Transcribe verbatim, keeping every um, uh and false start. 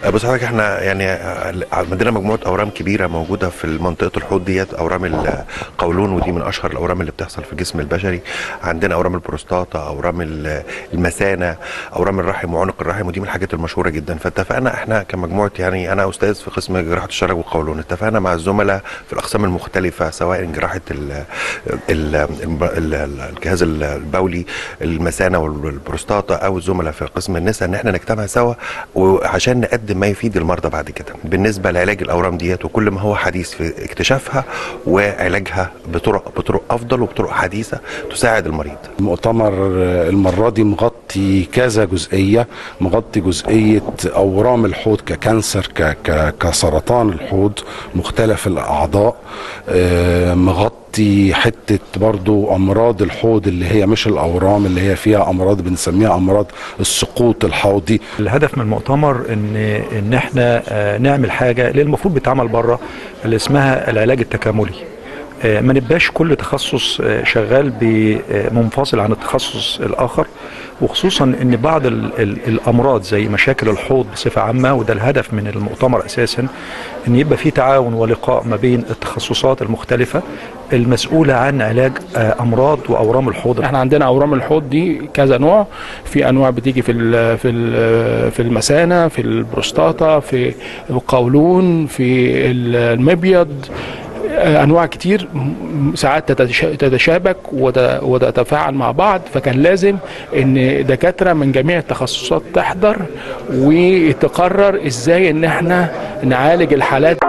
بص حضرتك، احنا يعني عندنا مجموعه اورام كبيره موجوده في منطقه الحوض ديت. اورام القولون، ودي من اشهر الاورام اللي بتحصل في الجسم البشري. عندنا اورام البروستاتا، اورام المثانه، اورام الرحم وعنق الرحم، ودي من الحاجات المشهوره جدا. فاتفقنا احنا كمجموعه، يعني انا استاذ في قسم جراحه الشرج والقولون، اتفقنا مع الزملاء في الاقسام المختلفه، سواء جراحه ال ال ال الجهاز البولي، المثانه والبروستاتا، او الزملاء في قسم النساء، ان احنا نجتمع سوا وعشان نقدم ما يفيد المرضى بعد كده بالنسبه لعلاج الاورام ديت، وكل ما هو حديث في اكتشافها وعلاجها بطرق بطرق افضل وبطرق حديثه تساعد المريض. المؤتمر المره دي مغطي كذا جزئيه، مغطي جزئيه اورام الحوض ككانسر، كسرطان الحوض، مختلف الاعضاء، مغطي حته برضو امراض الحوض اللي هي مش الاورام، اللي هي فيها امراض بنسميها امراض السقوط الحوضي. الهدف من المؤتمر ان ان احنا نعمل حاجه اللي المفروض بتعمل بره، اللي اسمها العلاج التكاملي. ما نبقاش كل تخصص شغال منفصل عن التخصص الاخر، وخصوصا ان بعض ال ال الامراض زي مشاكل الحوض بصفه عامه، وده الهدف من المؤتمر اساسا، ان يبقى في تعاون ولقاء ما بين التخصصات المختلفه المسؤوله عن علاج امراض واورام الحوض. احنا عندنا اورام الحوض دي كذا نوع، في انواع بتيجي في ال في ال في المثانه، في البروستاتا، في القولون، في المبيض، انواع كتير ساعات تتشابك وتتفاعل مع بعض. فكان لازم ان دكاتره من جميع التخصصات تحضر وتقرر ازاي ان احنا نعالج الحالات.